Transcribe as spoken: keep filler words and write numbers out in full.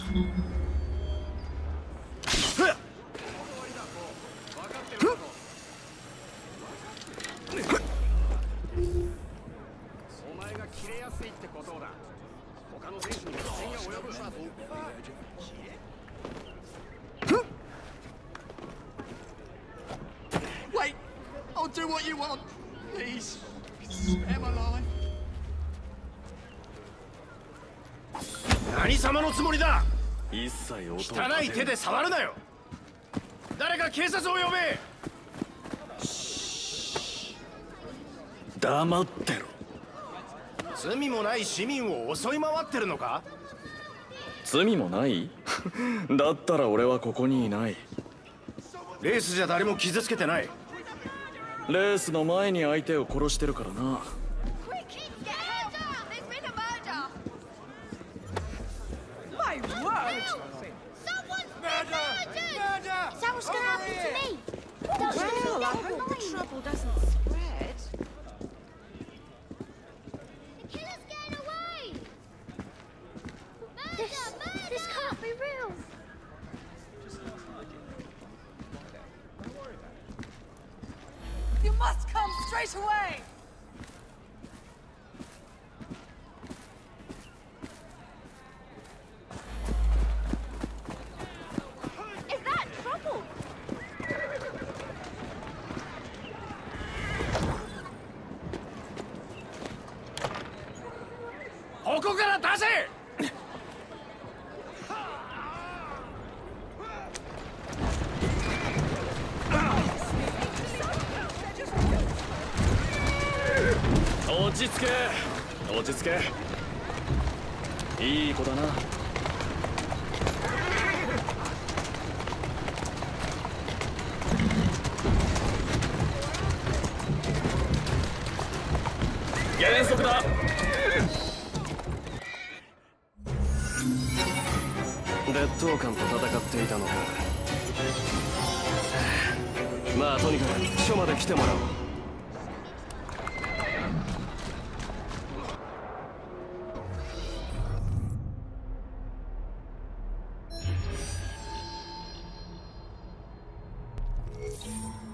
Wait, I'll do what you want. Please, spare my life. 何様のつもりだ。 一切音を立てる。 汚い手で触るなよ。誰か警察を呼べ。 黙ってろ。 罪もない市民を襲い回ってるのか。 罪もないだったら俺はここにいない。 レースじゃ誰も傷つけてない。 レースの前に相手を殺してるからな。 You must come straight away! Is that trouble? ここから出せ。 落ち着け落ち着け。いい子だな。減速だ。 劣等感と戦っていたのか。まあとにかく署まで来てもらおう。 you